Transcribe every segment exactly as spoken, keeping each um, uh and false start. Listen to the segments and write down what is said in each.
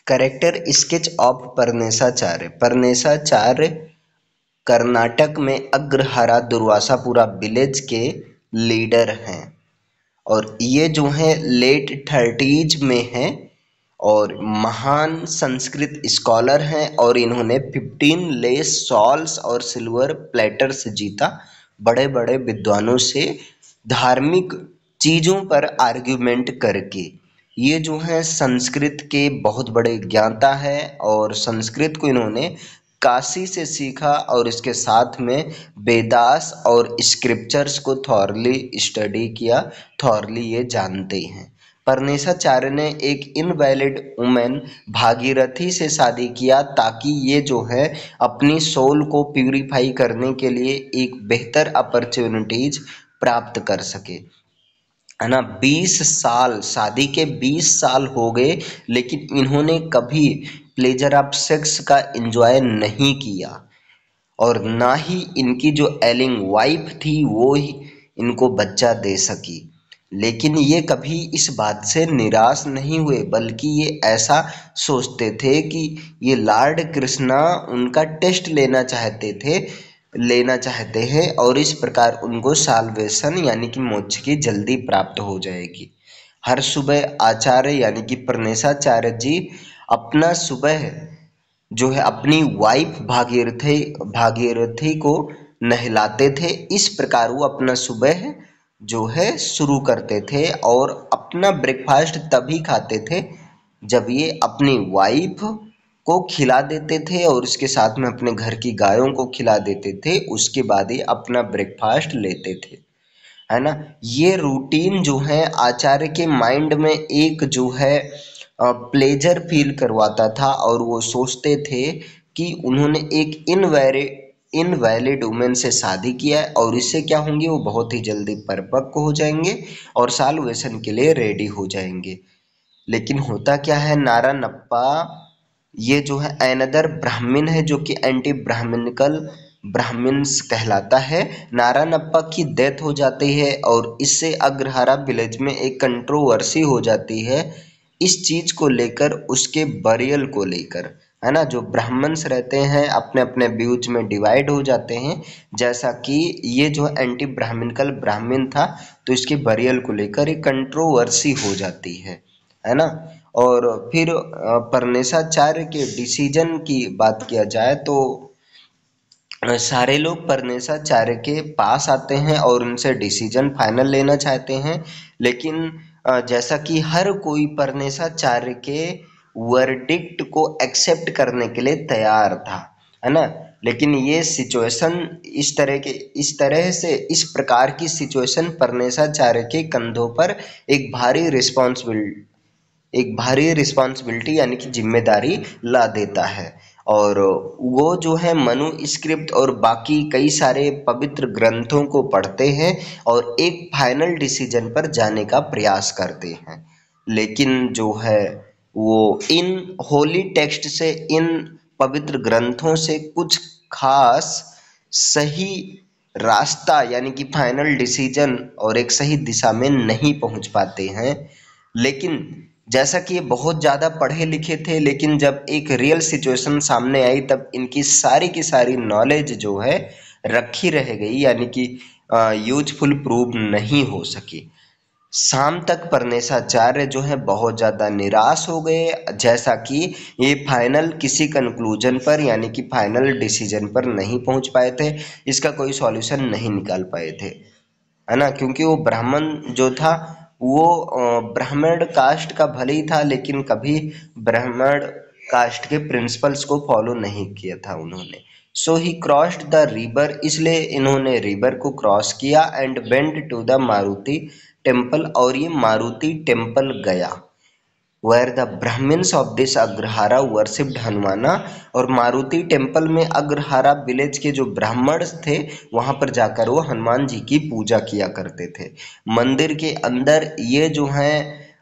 Character sketch of Praneshacharya. Praneshacharya Karnataka में agrahara दुर्वासापुरा village के leader हैं और ये जो है लेट थर्टीज में हैं और महान संस्कृत स्कॉलर हैं और इन्होंने फिफ्टीन लेस सॉल्स और सिल्वर प्लेटर्स जीता। बड़े बड़े विद्वानों से धार्मिक चीज़ों पर आर्ग्यूमेंट करके ये जो है संस्कृत के बहुत बड़े ज्ञाता है और संस्कृत को इन्होंने काशी से सीखा और इसके साथ में वेदास और स्क्रिप्चर्स को थॉरली स्टडी किया, थॉरली ये जानते हैं। परनेसाचार्य ने एक इनवैलिड वुमेन भागीरथी से शादी किया ताकि ये जो है अपनी सोल को प्यूरिफाई करने के लिए एक बेहतर अपॉर्चुनिटीज प्राप्त कर सके, है ना। बीस साल शादी के बीस साल हो गए लेकिन इन्होंने कभी प्लेजर ऑफ सेक्स का एंजॉय नहीं किया और ना ही इनकी जो एलिंग वाइफ थी वो ही इनको बच्चा दे सकी। लेकिन ये कभी इस बात से निराश नहीं हुए बल्कि ये ऐसा सोचते थे कि ये लॉर्ड कृष्णा उनका टेस्ट लेना चाहते थे लेना चाहते हैं और इस प्रकार उनको साल्वेशन यानी कि मोक्ष की जल्दी प्राप्त हो जाएगी। हर सुबह आचार्य यानी कि परनेसाचार्य जी अपना सुबह जो है अपनी वाइफ भागीरथी भागीरथी को नहलाते थे। इस प्रकार वो अपना सुबह जो है शुरू करते थे और अपना ब्रेकफास्ट तभी खाते थे जब ये अपनी वाइफ को खिला देते थे और उसके साथ में अपने घर की गायों को खिला देते थे। उसके बाद ही अपना ब्रेकफास्ट लेते थे, है ना। ये रूटीन जो है आचार्य के माइंड में एक जो है प्लेजर फील करवाता था और वो सोचते थे कि उन्होंने एक इनवैलिड इनवैलिड वुमेन से शादी किया है और इससे क्या होंगे, वो बहुत ही जल्दी परिपक्व हो जाएंगे और साल्वेशन के लिए रेडी हो जाएंगे। लेकिन होता क्या है, नारायणप्पा ये जो है अनदर ब्राह्मण है जो कि एंटी ब्राह्मणिकल ब्राह्मण्स कहलाता है। नारायणप्पा की डेथ हो जाती है और इससे अग्रहारा विलेज में एक कंट्रोवर्सी हो जाती है इस चीज को लेकर, उसके बरियल को लेकर, है ना। जो ब्राह्मण्स रहते हैं अपने अपने व्यूज में डिवाइड हो जाते हैं, जैसा कि ये जो एंटी ब्राह्मणिकल ब्राह्मण था तो इसके बरियल को लेकर एक कंट्रोवर्सी हो जाती है, है ना। और फिर परनेसाचार्य के डिसीजन की बात किया जाए तो सारे लोग परनेसाचार्य के पास आते हैं और उनसे डिसीजन फाइनल लेना चाहते हैं। लेकिन जैसा कि हर कोई परनेसाचार्य के वर्डिक्ट को एक्सेप्ट करने के लिए तैयार था, है ना। लेकिन ये सिचुएशन इस तरह के इस तरह से इस प्रकार की सिचुएशन परनेसाचार्य के कंधों पर एक भारी रिस्पॉन्सिबिलिटी एक भारी रिस्पॉन्सिबिलिटी यानी कि जिम्मेदारी ला देता है और वो जो है मनु स्क्रिप्ट और बाकी कई सारे पवित्र ग्रंथों को पढ़ते हैं और एक फाइनल डिसीजन पर जाने का प्रयास करते हैं। लेकिन जो है वो इन होली टेक्स्ट से, इन पवित्र ग्रंथों से कुछ खास सही रास्ता यानी कि फाइनल डिसीजन और एक सही दिशा में नहीं पहुंच पाते हैं। लेकिन जैसा कि ये बहुत ज़्यादा पढ़े लिखे थे लेकिन जब एक रियल सिचुएशन सामने आई तब इनकी सारी की सारी नॉलेज जो है रखी रह गई यानी कि यूजफुल प्रूव नहीं हो सकी। शाम तक परनेसाचार्य जो है बहुत ज़्यादा निराश हो गए, जैसा कि ये फाइनल किसी कंक्लूजन पर यानी कि फाइनल डिसीजन पर नहीं पहुंच पाए थे, इसका कोई सॉल्यूशन नहीं निकाल पाए थे, है ना। क्योंकि वो ब्राह्मण जो था वो ब्राह्मण कास्ट का भले ही था लेकिन कभी ब्राह्मण कास्ट के प्रिंसिपल्स को फॉलो नहीं किया था उन्होंने। So he crossed the river, इसलिए इन्होंने रिवर को क्रॉस किया and went to the Maruti temple, और ये मारुति टेम्पल गया where the brahmins of this agrahara worshipped Hanumana, और मारुति टेम्पल में अग्रहारा विलेज के जो ब्राह्मण थे वहां पर जाकर वो हनुमान जी की पूजा किया करते थे। मंदिर के अंदर ये जो है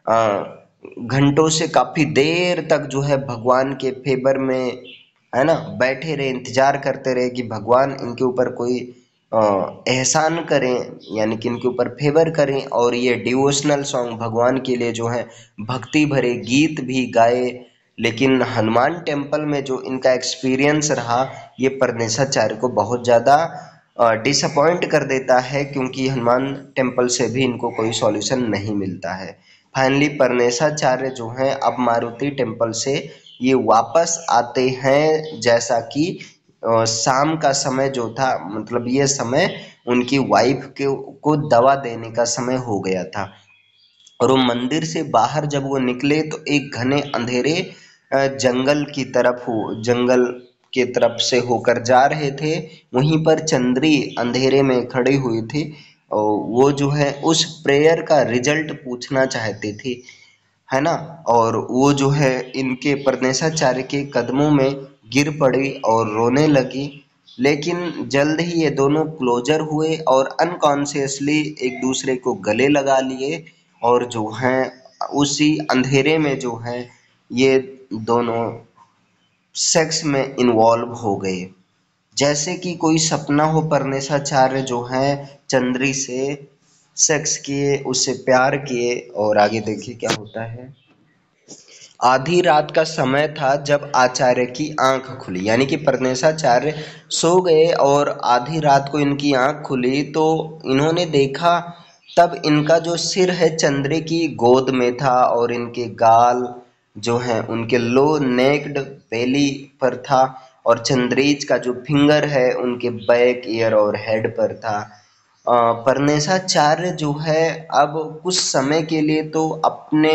घंटों से काफी देर तक जो है भगवान के फेवर में, है ना, बैठे रहे, इंतजार करते रहे कि भगवान इनके ऊपर कोई एहसान करें यानी कि इनके ऊपर फेवर करें। और ये डिवोशनल सॉन्ग भगवान के लिए जो है भक्ति भरे गीत भी गाए, लेकिन हनुमान टेम्पल में जो इनका एक्सपीरियंस रहा ये परनेसाचार्य को बहुत ज़्यादा डिसअपॉइंट कर देता है, क्योंकि हनुमान टेम्पल से भी इनको कोई सॉल्यूशन नहीं मिलता है। फाइनली परनेसाचार्य जो हैं अब मारुति टेम्पल से ये वापस आते हैं, जैसा कि अ, शाम का समय जो था, मतलब ये समय उनकी वाइफ के को दवा देने का समय हो गया था। और वो मंदिर से बाहर जब वो निकले तो एक घने अंधेरे अ, जंगल की तरफ हो जंगल के तरफ से होकर जा रहे थे। वहीं पर चंद्री अंधेरे में खड़ी हुई थी और वो जो है उस प्रेयर का रिजल्ट पूछना चाहती थी, है ना। और वो जो है इनके परनेसाचार्य के कदमों में गिर पड़ी और रोने लगी। लेकिन जल्द ही ये दोनों क्लोजर हुए और अनकॉन्शियसली एक दूसरे को गले लगा लिए, और जो हैं उसी अंधेरे में जो है ये दोनों सेक्स में इन्वॉल्व हो गए, जैसे कि कोई सपना हो। परनेसाचार्य जो हैं चंद्री से सेक्स किए, उससे प्यार किए, और आगे देखिए क्या होता है। आधी रात का समय था जब आचार्य की आंख खुली, यानी कि परनेसाचार्य सो गए और आधी रात को इनकी आंख खुली तो इन्होंने देखा, तब इनका जो सिर है चंद्री की गोद में था और इनके गाल जो हैं उनके लो नेक्ड बेली पर था, और चंद्रीज का जो फिंगर है उनके बैक ईयर और हेड पर था। अ, परनेसाचार्य जो है अब कुछ समय के लिए तो अपने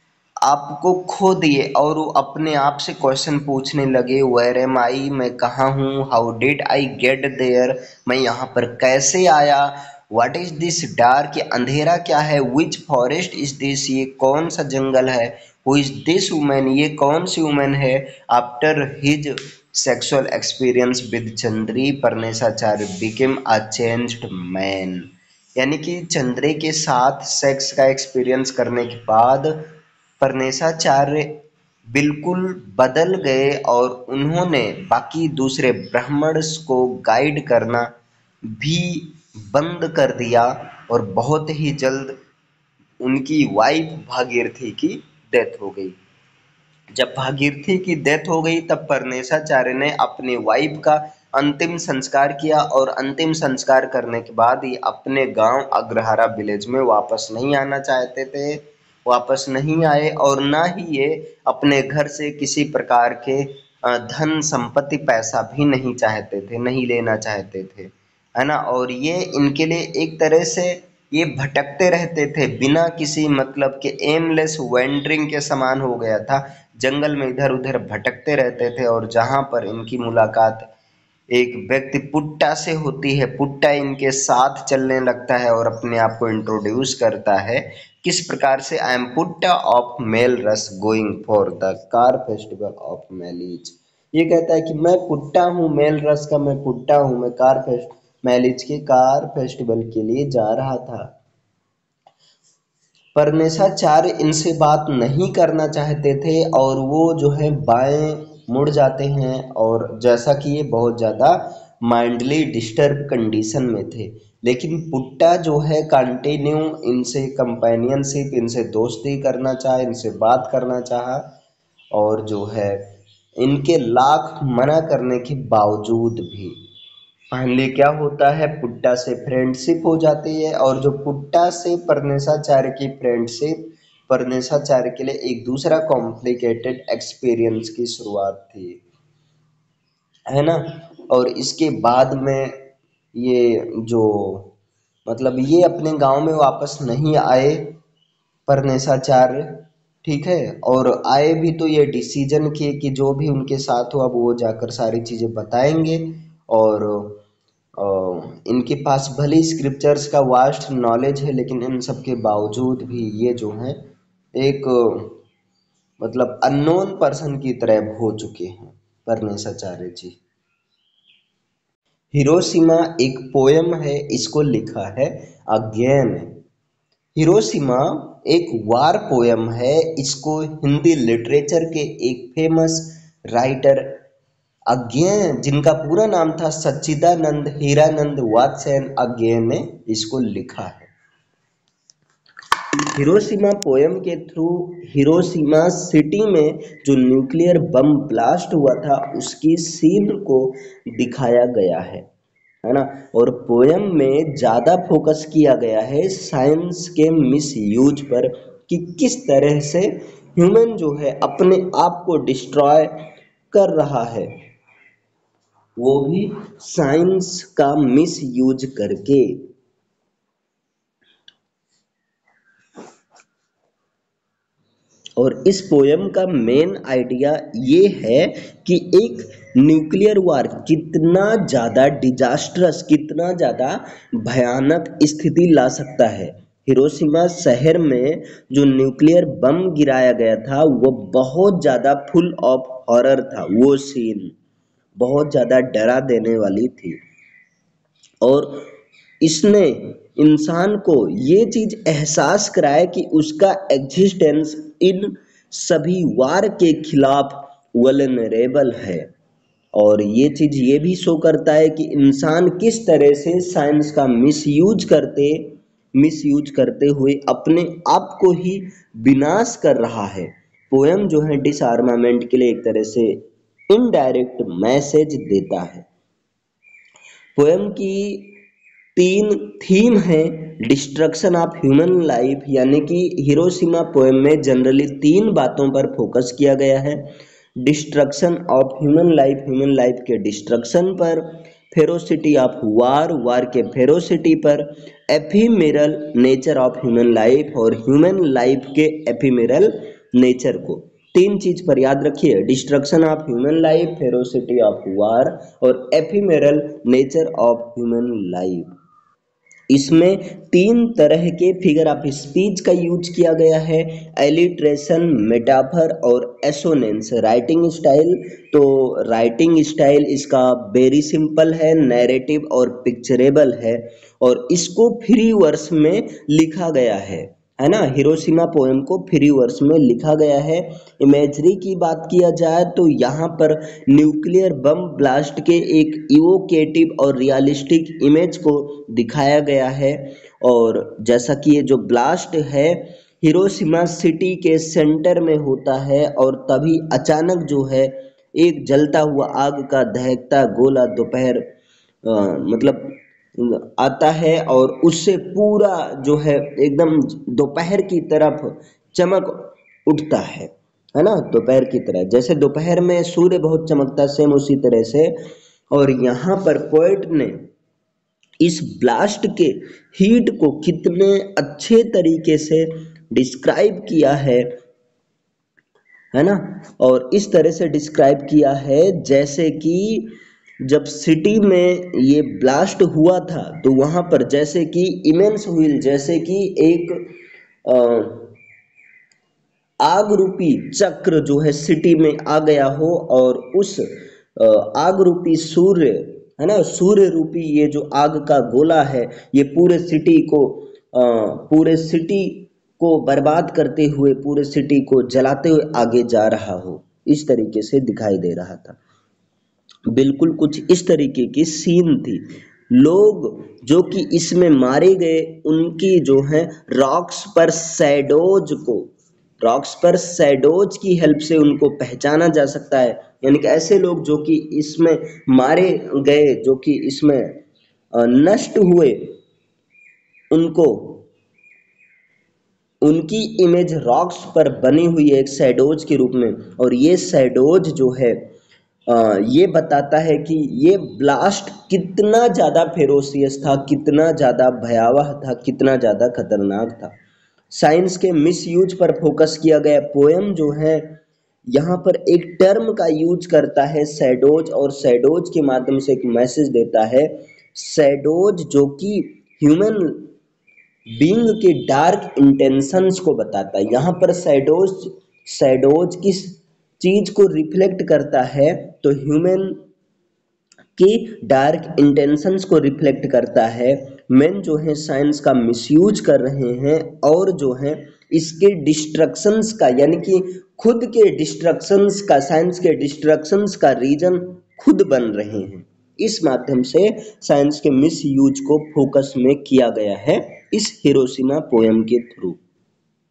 आपको खो दिए और वो अपने आप से क्वेश्चन पूछने लगे, वेयर एम आई, मैं कहाँ हूँ, how did I get there, मैं यहाँ पर कैसे आया, व्हाट इज दिस डार्क, ये अंधेरा क्या है, विच फॉरेस्ट इज दिस, ये कौन सा जंगल है, हु इज दिस वुमेन, ये कौन सी वुमेन है। After his sexual experience with Chandri, Praneshacharya became a changed man, यानी कि चंद्रे के साथ सेक्स का एक्सपीरियंस करने के बाद परनेसाचार्य बिल्कुल बदल गए और उन्होंने बाकी दूसरे ब्राह्मण्स को गाइड करना भी बंद कर दिया, और बहुत ही जल्द उनकी वाइफ भागीरथी की डेथ हो गई। जब भागीरथी की डेथ हो गई तब परनेसाचार्य ने अपनी वाइफ का अंतिम संस्कार किया, और अंतिम संस्कार करने के बाद ये अपने गांव अग्रहारा विलेज में वापस नहीं आना चाहते थे, वापस नहीं आए, और ना ही ये अपने घर से किसी प्रकार के अ, धन संपत्ति पैसा भी नहीं चाहते थे, नहीं लेना चाहते थे, है ना। और ये इनके लिए एक तरह से ये भटकते रहते थे बिना किसी मतलब के, एमलेस वेंडरिंग के समान हो गया था। जंगल में इधर उधर भटकते रहते थे, और जहाँ पर इनकी मुलाकात एक व्यक्ति पुट्टा से होती है, पुट्टा इनके साथ चलने लगता है और अपने आप को इंट्रोड्यूस करता है किस प्रकार से, आई एम पुट्टा ऑफ मेल रस going for the car festival of मैलिज। ये कहता है कि मैं पुट्टा हूँ, मेल रस का मैं पुट्टा हूँ, मैं कार फेस्ट मैलिज के कार फेस्टिवल के लिए जा रहा था। परनेसाचार्य इनसे बात नहीं करना चाहते थे और वो जो है बाएं मुड़ जाते हैं, और जैसा कि ये बहुत ज़्यादा माइंडली डिस्टर्ब कंडीशन में थे। लेकिन पुट्टा जो है कंटिन्यू इनसे कंपेनियनशिप, इनसे दोस्ती करना चाहा, इनसे बात करना चाहा, और जो है इनके लाख मना करने के बावजूद भी फाइनली क्या होता है, पुट्टा से फ्रेंडशिप हो जाती है। और जो पुट्टा से परनेसाचार्य की फ्रेंडशिप परनेसाचार्य के लिए एक दूसरा कॉम्प्लिकेटेड एक्सपीरियंस की शुरुआत थी, है ना। और इसके बाद में ये जो मतलब ये अपने गांव में वापस नहीं आए परनेसाचार्य, ठीक है। और आए भी तो ये डिसीजन किए कि जो भी उनके साथ हो अब वो जाकर सारी चीज़ें बताएंगे। और अ, इनके पास भले ही स्क्रिप्चर्स का वास्ट नॉलेज है, लेकिन इन सब के बावजूद भी ये जो हैं एक मतलब अननोन पर्सन की तरह हो चुके हैं परनेसाचार्य जी। हिरोशिमा एक पोयम है, इसको लिखा है अगेन। हिरोशिमा एक वार पोयम है, इसको हिंदी लिटरेचर के एक फेमस राइटर अज्ञेय, जिनका पूरा नाम था सच्चिदानंद हीरानंद वात्स्यन अज्ञेय, ने इसको लिखा है। हिरोशिमा पोयम के थ्रू हिरोशिमा सिटी में जो न्यूक्लियर बम ब्लास्ट हुआ था उसकी सीन को दिखाया गया है है ना। और पोयम में ज़्यादा फोकस किया गया है साइंस के मिस यूज पर कि किस तरह से ह्यूमन जो है अपने आप को डिस्ट्रॉय कर रहा है, वो भी साइंस का मिस यूज करके। और इस पोयम का मेन आइडिया ये है कि एक न्यूक्लियर वार कितना ज़्यादा डिजास्ट्रस, कितना ज़्यादा भयानक स्थिति ला सकता है। हिरोशिमा शहर में जो न्यूक्लियर बम गिराया गया था वो बहुत ज़्यादा फुल ऑफ हॉरर था, वो सीन बहुत ज़्यादा डरा देने वाली थी। और इसने इंसान को ये चीज एहसास कराया कि उसका एग्जिस्टेंस इन सभी वार के खिलाफ वल्नरेबल है। और ये चीज ये भी शो करता है कि इंसान किस तरह से साइंस का मिसयूज करते मिसयूज करते हुए अपने आप को ही विनाश कर रहा है। पोयम जो है डिसआर्मामेंट के लिए एक तरह से इनडायरेक्ट मैसेज देता है। पोयम की तीन थीम है। डिस्ट्रक्शन ऑफ ह्यूमन लाइफ, यानी कि हिरोशिमा पोएम में जनरली तीन बातों पर फोकस किया गया है। Destruction of human life, human life के डिस्ट्रक्शन पर। फेरोसिटी ऑफ वार, वार के फेरोसिटी पर। Ephemeral nature of human life, और ह्यूमन लाइफ के एफिमेरल नेचर को। तीन चीज पर याद रखिए, destruction of human life, ferocity of war और ephemeral nature of human life. इसमें तीन तरह के फिगर ऑफ स्पीच का यूज किया गया है, एलिट्रेशन, मेटाफर और एसोनेंस। राइटिंग स्टाइल, तो राइटिंग स्टाइल इसका वेरी सिंपल है, नैरेटिव और पिक्चरेबल है, और इसको फ्री वर्स में लिखा गया है है ना। हिरोशिमा पोएम को फ्री वर्स में लिखा गया है। इमेजरी की बात किया जाए तो यहाँ पर न्यूक्लियर बम ब्लास्ट के एक इवोकेटिव और रियलिस्टिक इमेज को दिखाया गया है। और जैसा कि ये जो ब्लास्ट है हिरोशिमा सिटी के सेंटर में होता है, और तभी अचानक जो है एक जलता हुआ आग का दहकता गोला दोपहर अ, मतलब आता है, और उससे पूरा जो है एकदम दोपहर की तरफ चमक उठता है है ना। दोपहर की तरह, जैसे दोपहर में सूर्य बहुत चमकता है, सेम उसी तरह से। और यहाँ पर पोएट ने इस ब्लास्ट के हीट को कितने अच्छे तरीके से डिस्क्राइब किया है है ना। और इस तरह से डिस्क्राइब किया है जैसे कि जब सिटी में ये ब्लास्ट हुआ था तो वहां पर जैसे कि इमेंस व्हील, जैसे कि एक अ, आग रूपी चक्र जो है सिटी में आ गया हो, और उस अ, आग रूपी सूर्य है ना, सूर्य रूपी ये जो आग का गोला है ये पूरे सिटी को अ, पूरे सिटी को बर्बाद करते हुए, पूरे सिटी को जलाते हुए आगे जा रहा हो, इस तरीके से दिखाई दे रहा था। बिल्कुल कुछ इस तरीके की सीन थी। लोग जो कि इसमें मारे गए उनकी जो है रॉक्स पर शैडोज को रॉक्स पर शैडोज की हेल्प से उनको पहचाना जा सकता है। यानी कि ऐसे लोग जो कि इसमें मारे गए, जो कि इसमें अ, नष्ट हुए, उनको उनकी इमेज रॉक्स पर बनी हुई है एक शैडोज के रूप में। और ये शैडोज जो है अ, ये बताता है कि ये ब्लास्ट कितना ज़्यादा फेरोसियस था, कितना ज़्यादा भयावह था, कितना ज़्यादा खतरनाक था। साइंस के मिसयूज पर फोकस किया गया। पोएम जो है यहाँ पर एक टर्म का यूज करता है शैडोज, और शैडोज के माध्यम से एक मैसेज देता है। शैडोज जो कि ह्यूमन बीइंग के डार्क इंटेंशंस को बताता है। यहाँ पर शैडोज शैडोज किस चीज को रिफ्लेक्ट करता है, तो ह्यूमन के डार्क इंटेंशंस को रिफ्लेक्ट करता है। मेन जो है साइंस का मिसयूज कर रहे हैं, और जो है इसके डिस्ट्रक्शंस का, यानी कि खुद के डिस्ट्रक्शंस का, साइंस के डिस्ट्रक्शंस का रीजन खुद बन रहे हैं। इस माध्यम से साइंस के मिसयूज को फोकस में किया गया है इस हिरोशिमा पोएम के थ्रू।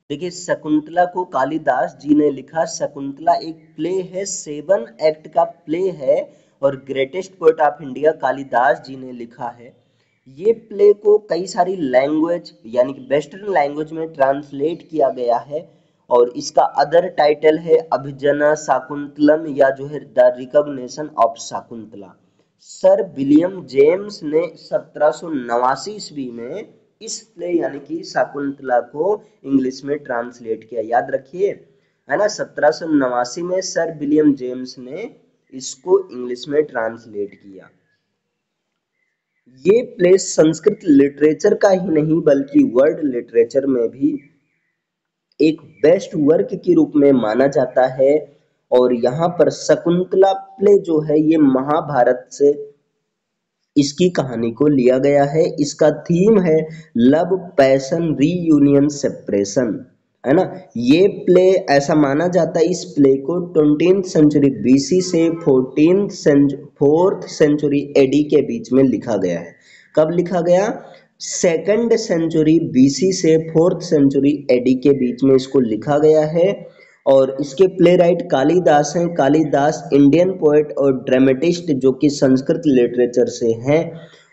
देखिए, शकुंतला को कालिदास जी ने लिखा। शकुंतला एक प्ले है, सेवन एक्ट का प्ले है और greatest poet of India Kalidas ji ने लिखा है। ये प्ले को कई सारी लैंग्वेज यानी कि वेस्टर्न लैंग्वेज में ट्रांसलेट किया गया है और इसका अदर टाइटल है अभिजना शाकुंतलम या जो है the recognition of Shakuntala. Sir William James ने सत्रह सौ नवासी ईस्वी में इस प्ले यानी कि शाकुंतला को इंग्लिश में ट्रांसलेट किया। याद रखिए, है ना, सत्रह सौ नवासी में सर विलियम जेम्स ने इसको इंग्लिश में ट्रांसलेट किया। ये प्ले संस्कृत लिटरेचर का ही नहीं बल्कि वर्ल्ड लिटरेचर में भी एक बेस्ट वर्क के रूप में माना जाता है। और यहाँ पर शकुंतला प्ले जो है ये महाभारत से इसकी कहानी को लिया गया है। इसका थीम है लव, पैशन, रीयूनियन, सेपरेशन, है ना। ये प्ले ऐसा माना जाता है, इस प्ले को ट्वेंटीथ सेंचुरी बीसी से fourteenth century fourth century AD के बीच में लिखा गया है। कब लिखा गया? सेकंड सेंचुरी बीसी से फोर्थ सेंचुरी एडी के बीच में इसको लिखा गया है। और इसके प्ले राइट कालिदास हैं। कालिदास इंडियन पोएट और ड्रामेटिस्ट जो कि संस्कृत लिटरेचर से हैं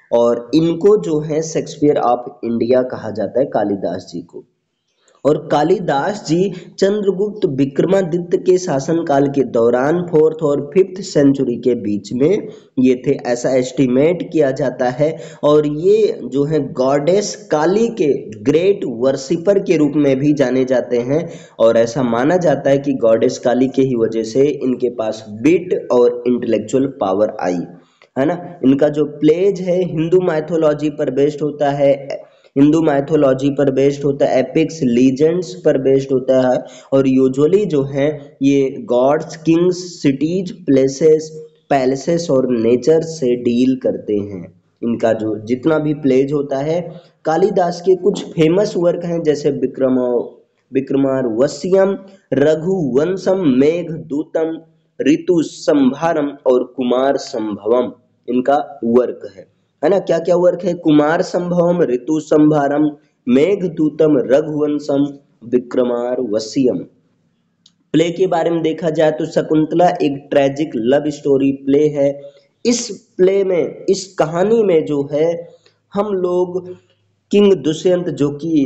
और इनको जो है शेक्सपियर ऑफ इंडिया कहा जाता है, कालिदास जी को। और कालिदास जी चंद्रगुप्त विक्रमादित्य के शासनकाल के दौरान फोर्थ और फिफ्थ सेंचुरी के बीच में ये थे, ऐसा एस्टिमेट किया जाता है। और ये जो है गॉडेस काली के ग्रेट वर्शिपर के रूप में भी जाने जाते हैं और ऐसा माना जाता है कि गॉडेस काली के ही वजह से इनके पास विट और इंटेलेक्चुअल पावर आई, है ना। इनका जो प्लेज है हिंदू माइथोलॉजी पर बेस्ड होता है, हिंदू माइथोलॉजी पर बेस्ड होता है, एपिक्स लीजेंड्स पर बेस्ड होता है और यूजुअली जो है ये gods, kings, cities, places, palaces और नेचर से डील करते हैं। इनका जो जितना भी प्लेज होता है, कालिदास के कुछ फेमस वर्क हैं जैसे विक्रम विक्रमार्वस्यम, रघुवंशम, मेघदूतम, ऋतु संभारम और कुमार संभवम इनका वर्क है, है ना। क्या क्या वर्क है? कुमार संभवम, ऋतु संभारम, मेघदूतम, रघुवंशम, विक्रमार्वस्यम। प्ले के बारे में देखा जाए तो शकुंतला एक ट्रेजिक लव स्टोरी प्ले है। इस प्ले में, इस कहानी में जो है हम लोग किंग दुष्यंत जो कि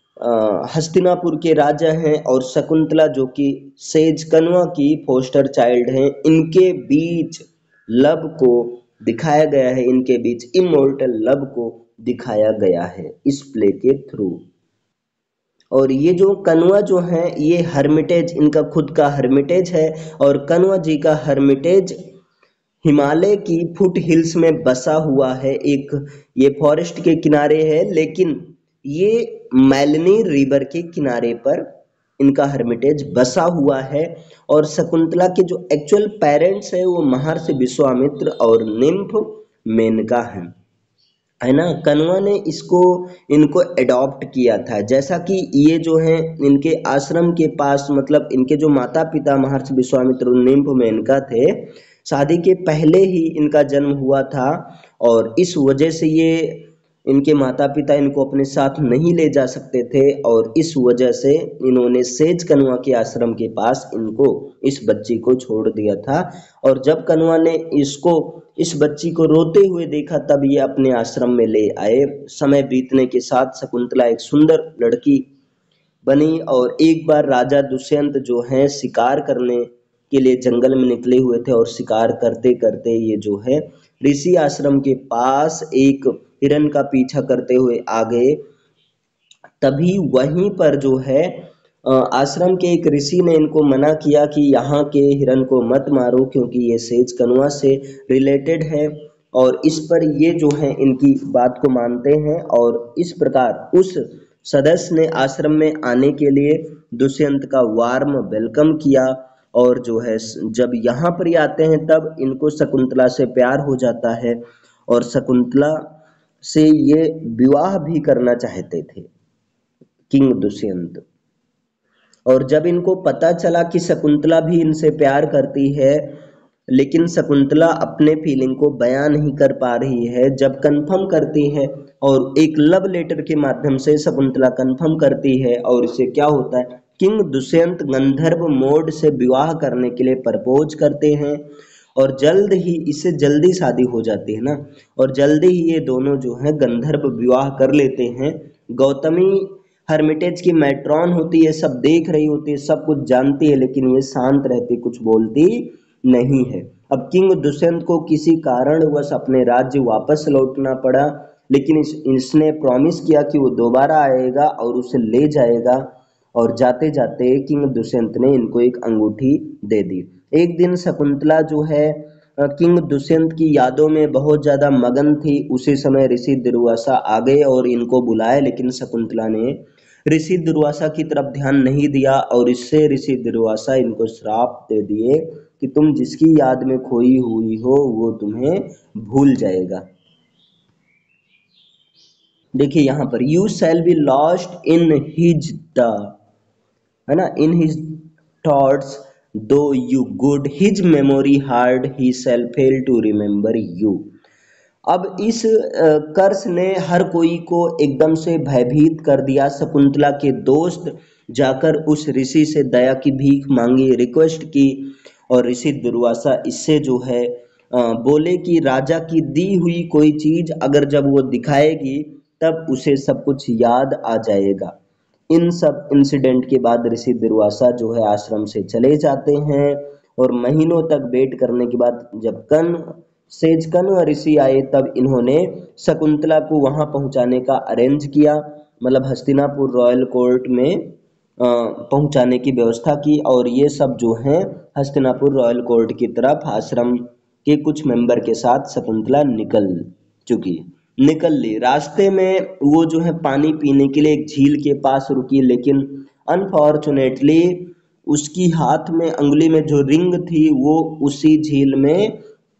हस्तिनापुर के राजा हैं और शकुंतला जो कि सेज कन्वा की फोस्टर चाइल्ड हैं, इनके बीच लव को दिखाया गया है, इनके बीच इमोर्टल लव को दिखाया गया है इस प्ले के थ्रू। और ये जो कन्वा जो है ये हर्मिटेज, इनका खुद का हर्मिटेज है और कन्वा जी का हर्मिटेज हिमालय की फुट हिल्स में बसा हुआ है। एक ये फॉरेस्ट के किनारे है लेकिन ये मैलनी रिवर के किनारे पर इनका हर्मिटेज बसा हुआ है। और शकुंतला के जो एक्चुअल पेरेंट्स है वो महर्षि विश्वामित्र और निम्फ मेनका हैं, है ना। कन्वा ने इसको इनको एडॉप्ट किया था। जैसा कि ये जो है इनके आश्रम के पास, मतलब इनके जो माता पिता महर्षि विश्वामित्र और निम्फ मेनका थे, शादी के पहले ही इनका जन्म हुआ था और इस वजह से ये इनके माता पिता इनको अपने साथ नहीं ले जा सकते थे और इस वजह से इन्होंने सेज कन्वा के आश्रम के पास इनको, इस बच्ची को छोड़ दिया था। और जब कन्वा ने इसको, इस बच्ची को रोते हुए देखा तब ये अपने आश्रम में ले आए। समय बीतने के साथ शकुंतला एक सुंदर लड़की बनी और एक बार राजा दुष्यंत जो है शिकार करने के लिए जंगल में निकले हुए थे और शिकार करते करते ये जो है ऋषि आश्रम के पास एक हिरन का पीछा करते हुए आ गए। तभी वहीं पर जो है आश्रम के एक ऋषि ने इनको मना किया कि यहाँ के हिरन को मत मारो क्योंकि ये सेज कन्वा से रिलेटेड है। और इस पर ये जो है इनकी बात को मानते हैं और इस प्रकार उस सदस्य ने आश्रम में आने के लिए दुष्यंत का वार्म वेलकम किया। और जो है जब यहाँ पर आते हैं तब इनको शकुंतला से प्यार हो जाता है और शकुंतला से ये विवाह भी करना चाहते थे किंग दुष्यंत। और जब इनको पता चला कि शकुंतला भी इनसे प्यार करती है लेकिन शकुंतला अपने फीलिंग को बयां नहीं कर पा रही है, जब कंफर्म करती है और एक लव लेटर के माध्यम से शकुंतला कंफर्म करती है और इससे क्या होता है, किंग दुष्यंत गंधर्व मोड से विवाह करने के लिए प्रपोज करते हैं और जल्द ही, इससे जल्दी शादी हो जाती है ना, और जल्दी ही ये दोनों जो है गंधर्व विवाह कर लेते हैं। गौतमी हर्मिटेज की मैट्रॉन होती है, सब देख रही होती है, सब कुछ जानती है, लेकिन ये शांत रहती, कुछ बोलती नहीं है। अब किंग दुष्यंत को किसी कारणवश अपने राज्य वापस लौटना पड़ा, लेकिन इस, इसने प्रॉमिस किया कि वो दोबारा आएगा और उसे ले जाएगा, और जाते जाते किंग दुष्यंत ने इनको एक अंगूठी दे दी। एक दिन शकुंतला जो है अ, किंग दुष्यंत की यादों में बहुत ज्यादा मगन थी। उसी समय ऋषि दुर्वासा आ गए और इनको बुलाए, लेकिन शकुंतला ने ऋषि दुर्वासा की तरफ ध्यान नहीं दिया और इससे ऋषि दुर्वासा इनको श्राप दे दिए कि तुम जिसकी याद में खोई हुई हो वो तुम्हें भूल जाएगा। देखिए यहाँ पर, you shall be lost in his the, है ना, in his thoughts though you goad his memory hard he shall fail to remember you. अब इस अ, कर्स ने हर कोई को एकदम से भयभीत कर दिया। शकुंतला के दोस्त जाकर उस ऋषि से दया की भीख मांगी, रिक्वेस्ट की, और ऋषि दुर्वासा इससे जो है अ, बोले कि राजा की दी हुई कोई चीज अगर जब वो दिखाएगी तब उसे सब कुछ याद आ जाएगा। इन सब इंसिडेंट के बाद ऋषि दुर्वासा जो है आश्रम से चले जाते हैं, और महीनों तक वेट करने के बाद जब कन सेज कण्व ऋषि आए तब इन्होंने शकुंतला को वहां पहुंचाने का अरेंज किया, मतलब हस्तिनापुर रॉयल कोर्ट में अ, पहुंचाने की व्यवस्था की, और ये सब जो हैं हस्तिनापुर रॉयल कोर्ट की तरफ आश्रम के कुछ मेंबर के साथ शकुंतला निकल चुकी, निकल ली। रास्ते में वो जो है पानी पीने के लिए एक झील के पास रुकी, लेकिन अनफॉर्चुनेटली उसकी हाथ में अंगुली में जो रिंग थी वो उसी झील में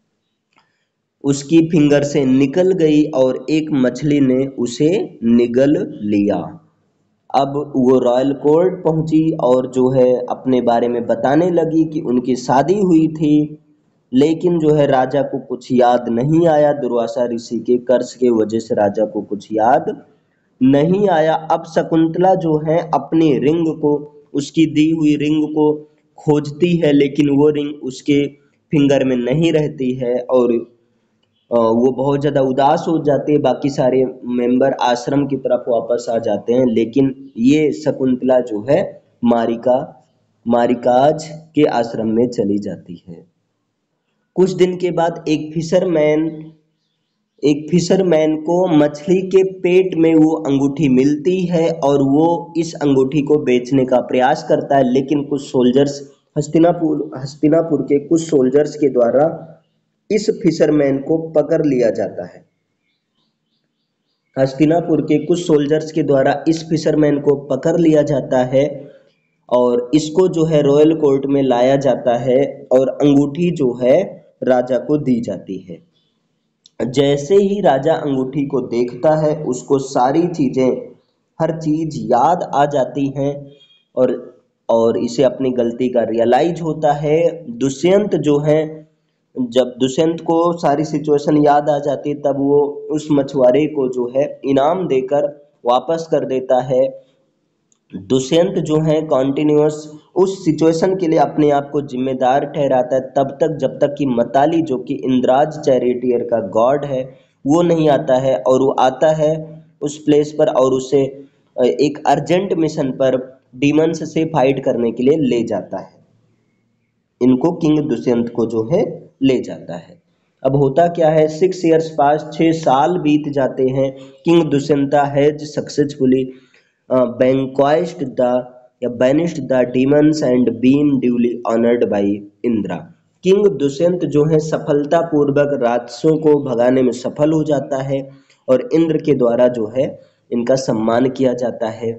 उसकी फिंगर से निकल गई और एक मछली ने उसे निगल लिया। अब वो रॉयल कोर्ट पहुंची और जो है अपने बारे में बताने लगी कि उनकी शादी हुई थी, लेकिन जो है राजा को कुछ याद नहीं आया। दुर्वासा ऋषि के कर्स के वजह से राजा को कुछ याद नहीं आया। अब शकुंतला जो है अपनी रिंग को, उसकी दी हुई रिंग को खोजती है, लेकिन वो रिंग उसके फिंगर में नहीं रहती है, और अ, वो बहुत ज़्यादा उदास हो जाते हैं। बाकी सारे मेंबर आश्रम की तरफ वापस आ जाते हैं, लेकिन ये शकुंतला जो है मारिका मारिकाज के आश्रम में चली जाती है। कुछ दिन के बाद एक फिशरमैन एक फिशरमैन को मछली के पेट में वो अंगूठी मिलती है और वो इस अंगूठी को बेचने का प्रयास करता है, लेकिन कुछ सोल्जर्स, हस्तिनापुर हस्तिनापुर के कुछ सोल्जर्स के द्वारा इस फिशरमैन को पकड़ लिया जाता है। हस्तिनापुर के कुछ सोल्जर्स के द्वारा इस फिशरमैन को पकड़ लिया जाता है और इसको जो है रॉयल कोर्ट में लाया जाता है और अंगूठी जो है राजा को दी जाती है। जैसे ही राजा अंगूठी को देखता है उसको सारी चीजें, हर चीज याद आ जाती हैं, और और इसे अपनी गलती का रियलाइज होता है। दुष्यंत जो है, जब दुष्यंत को सारी सिचुएशन याद आ जाती है तब वो उस मछुआरे को जो है इनाम देकर वापस कर देता है। दुष्यंत जो है कॉन्टिन्यूअस उस सिचुएशन के लिए अपने आप को जिम्मेदार ठहराता है तब तक जब तक कि मताली जो कि इंद्राज चैरिटियर का गॉड है वो नहीं आता है, और वो आता है उस प्लेस पर और उसे एक अर्जेंट मिशन पर डीमंस से फाइट करने के लिए ले जाता है। इनको किंग दुष्यंत को जो है ले जाता है। अब होता क्या है, सिक्स ईयर्स पास, छः साल बीत जाते हैं। King Dushyanta has successfully vanquished the या banished the demons and been duly honoured by Indra. King Dushyant जो है सफलता पूर्वक राक्षसों को भगाने में सफल हो जाता है और इंद्र के द्वारा जो है इनका सम्मान किया जाता है।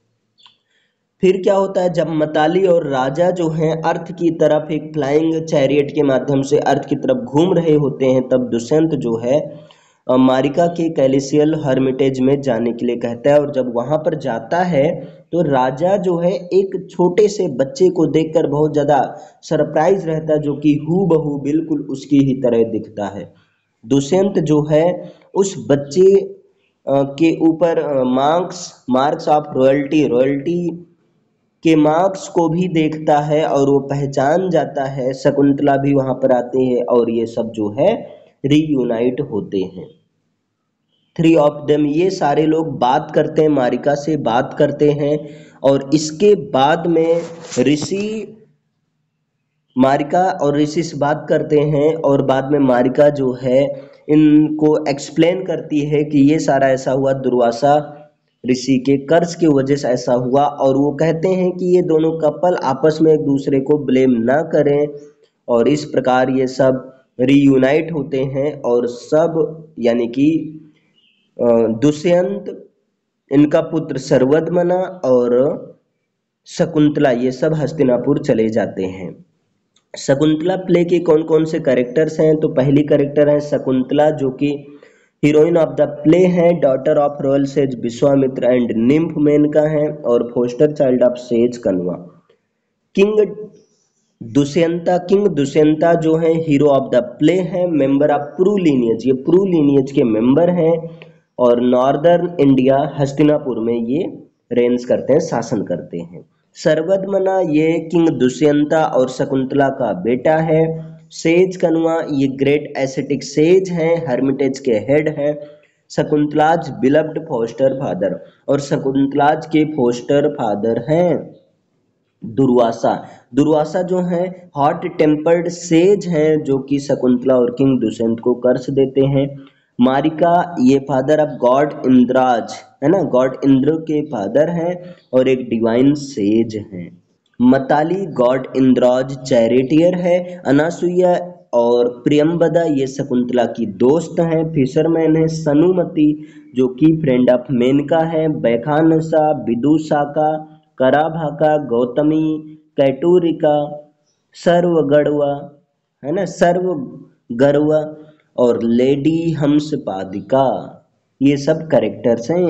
फिर क्या होता है, जब मताली और राजा जो हैं अर्थ की तरफ एक फ्लाइंग चैरियट के माध्यम से अर्थ की तरफ घूम रहे होते हैं, तब दुष्यंत जो है अ, मारिका के कैलिसियल हर्मिटेज में जाने के लिए कहता है, और जब वहां पर जाता है तो राजा जो है एक छोटे से बच्चे को देखकर बहुत ज्यादा सरप्राइज रहता है, जो कि हू बहू बिल्कुल उसकी ही तरह दिखता है। दुष्यंत जो है उस बच्चे के ऊपर marks marks of royalty royalty के मार्क्स को भी देखता है और वो पहचान जाता है। शकुंतला भी वहां पर आते हैं और ये सब जो है रीयूनाइट होते हैं। थ्री ऑफ देम, ये सारे लोग बात करते हैं, मारिका से बात करते हैं और इसके बाद में ऋषि मारिका और ऋषि से बात करते हैं और बाद में मारिका जो है इनको एक्सप्लेन करती है कि ये सारा ऐसा हुआ दुर्वासा ऋषि के कर्ज की वजह से ऐसा हुआ, और वो कहते हैं कि ये दोनों कपल आपस में एक दूसरे को ब्लेम ना करें और इस प्रकार ये सब रीयूनाइट होते हैं और सब यानी कि दुष्यंत, इनका पुत्र सर्वदमना और शकुंतला ये सब हस्तिनापुर चले जाते हैं। शकुंतला प्ले के कौन कौन से कैरेक्टर्स हैं, तो पहली कैरेक्टर है शकुंतला जो कि हीरोइन ऑफ द प्ले है, daughter of royal sage Vishwamitra and nymph Menaka है और foster child of sage Kanva. King Dushyanta king Dushyanta जो है हीरो ऑफ द प्ले है, मेंबर ऑफ प्रू लीनियज, ये प्रू लीनियज के मेंबर हैं और नॉर्दर्न इंडिया हस्तिनापुर में ये रेंज करते हैं, शासन करते हैं। सर्वदमना ये किंग दुष्यंता और शकुंतला का बेटा है। सेज कन्वा ये ग्रेट एसेटिक सेज हैं, हर्मिटेज के हेड हैं। शकुंतलाज बिलव्ड फोस्टर फादर, और शकुंतलाज के फोस्टर फादर हैं दुर्वासा। दुर्वासा जो है हॉट टेम्पर्ड सेज हैं जो कि शकुंतला और किंग दुष्यंत को कर्ज देते हैं। मारिका ये फादर ऑफ गॉड इंद्राज है ना, गॉड इंद्र के फादर हैं और एक डिवाइन सेज हैं। मताली गॉड इंद्राज चैरिटियर है। अनासुईया और प्रियम्बदा ये शकुंतला की दोस्त हैं। फिशरमैन है सनुमति जो कि फ्रेंड ऑफ मेनका है। बैखानसा, विदुषाका, कराभाका, गौतमी, कैटूरिका, सर्वगढ़वा है ना, सर्वगरवा और लेडी हंसपादिका, ये सब कैरेक्टर्स हैं।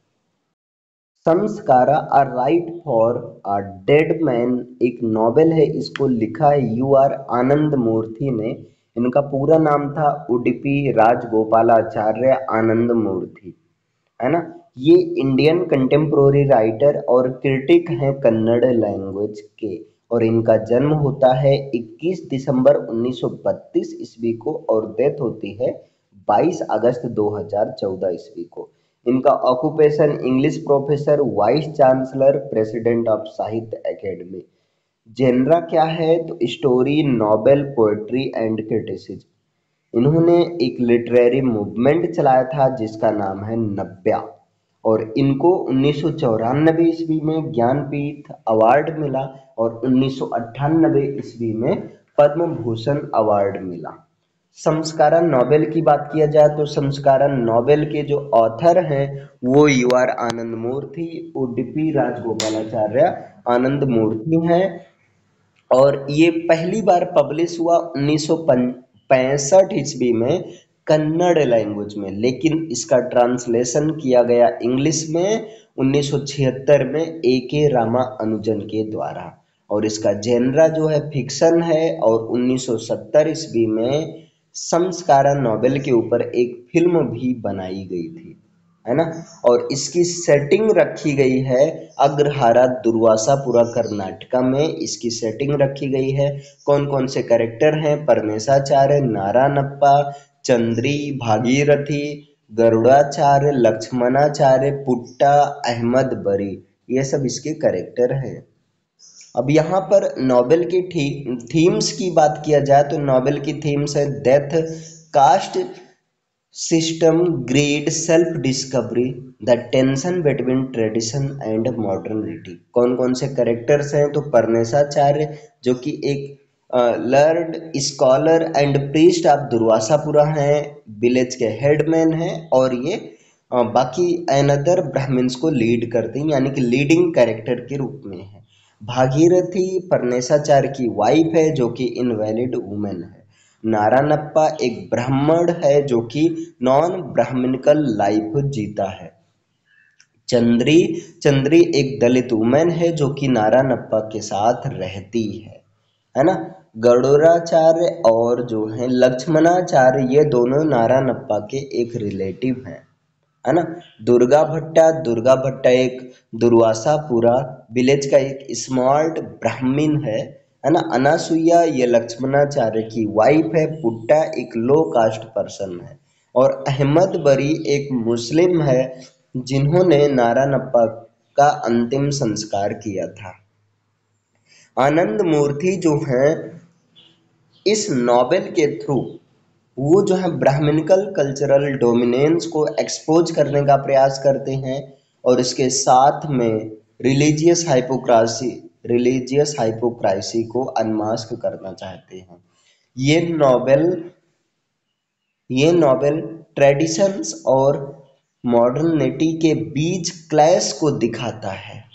Samskara a rite for a dead man एक नॉवेल है, इसको लिखा है यू आर आनंद मूर्ति ने। इनका पूरा नाम था उडुपी राजगोपालाचार्य आनंद मूर्ति है ना। ये इंडियन कंटेम्प्रोरी राइटर और क्रिटिक हैं कन्नड़ लैंग्वेज के, और इनका जन्म होता है इक्कीस दिसंबर उन्नीस सौ बत्तीस ईस्वी को और डेथ होती है बाईस अगस्त दो हज़ार चौदह ईस्वी को। इनका occupation English professor, vice chancellor, president of Sahitya academy. Genre क्या है, तो story, novel, poetry and criticism. इन्होंने एक लिटरेरी मूवमेंट चलाया था जिसका नाम है नब्या, और इनको उन्नीस सौ चौरानबे ईस्वी में ज्ञानपीठ अवार्ड मिला और उन्नीस सौ अट्ठानबे ईस्वी में पद्म भूषण अवार्ड मिला। संस्कारण नॉवेल की बात किया जाए तो संस्कारण नॉवेल के जो ऑथर हैं वो यू आर आनंद मूर्ति, उडुपी राजगोपालाचार्य आनंद मूर्ति हैं, और ये पहली बार पब्लिश हुआ उन्नीस सौ पैंसठ ईस्वी में कन्नड़ लैंग्वेज में, लेकिन इसका ट्रांसलेशन किया गया इंग्लिश में उन्नीस सौ छिहत्तर में ए के रामा अनुजन के द्वारा, और इसका जेनरा जो है फिक्शन है। और उन्नीस सौ सत्तर ईस्वी में संस्कारण नॉवेल के ऊपर एक फिल्म भी बनाई गई थी है ना, और इसकी सेटिंग रखी गई है अग्रहारा दुर्वासापुरा कर्नाटका में, इसकी सेटिंग रखी गई है। कौन कौन से कैरेक्टर हैं, परनेसाचार्य, नारानप्पा, चंद्री, भागीरथी, गरुड़ाचार्य, लक्ष्मणाचार्य, पुट्टा, अहमद बरी, ये सब इसके कैरेक्टर हैं। अब यहाँ पर नॉवेल की थीम्स की बात किया जाए तो नॉवेल की थीम्स है death, caste system, greed, self discovery, the tension between tradition and modernity. कौन कौन से कैरेक्टर्स हैं, तो परनेसाचार्य जो कि एक learned scholar and priest of Durvasapura हैं, विलेज के हेडमैन हैं, और ये आ, बाकी अनदर ब्राह्मण्स को लीड करते हैं, यानी कि लीडिंग कैरेक्टर के रूप में है। भागीरथी परनेसाचार्य की वाइफ है जो कि इनवैलिड वुमेन है। नारानप्पा एक ब्राह्मण है जो कि नॉन ब्राह्मणिकल लाइफ जीता है। चंद्री चंद्री एक दलित वुमेन है जो कि नारानप्पा के साथ रहती है है ना। गरुड़ाचार्य और जो है लक्ष्मणाचार्य ये दोनों नारानप्पा के एक रिलेटिव हैं है ना। दुर्गा भट्टा दुर्गा भट्टा एक दुर्वासापुरा विलेज का एक स्मार्ट ब्राह्मण है है ना। अनासुईया ये लक्ष्मणाचार्य की वाइफ है। पुट्टा एक लो कास्ट पर्सन है। और अहमद बरी एक मुस्लिम है जिन्होंने नारायणप्पा का अंतिम संस्कार किया था। आनंद मूर्ति जो हैं इस नॉवेल के थ्रू वो जो है ब्राह्मणिकल कल्चरल डोमिनेंस को एक्सपोज करने का प्रयास करते हैं और इसके साथ में रिलीजियस हाइपोक्रासी रिलीजियस हाइपोक्रासी को अनमास्क करना चाहते हैं। ये नॉवेल ये नॉवेल ट्रेडिशंस और मॉडर्निटी के बीच क्लैश को दिखाता है।